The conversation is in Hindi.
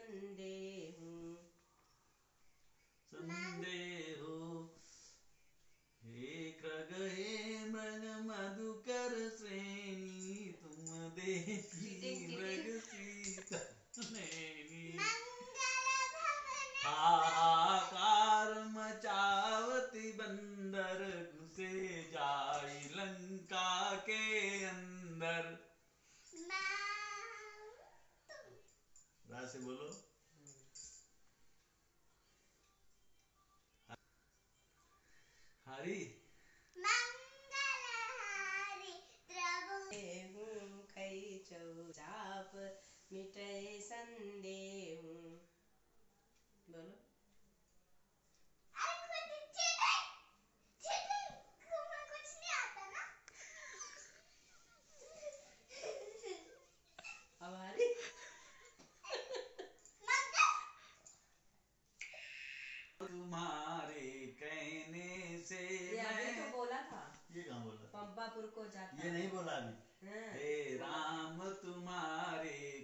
संदेहु हे कृग हे मृग मधुकर श्रेणी तुम देखी मृग सीता नैनी हाहाकार मचावती बंदर घुसे जाई लंका के अंदर। राज से बोलो। हरी चाप मिटे संदेह बोलो। हमारी तुम्हारे कहने से मैं तो बोला था। ये कहाँ बोला? पंपापुर को जाता। ये नहीं बोला अभी। हे राम तुम्हारे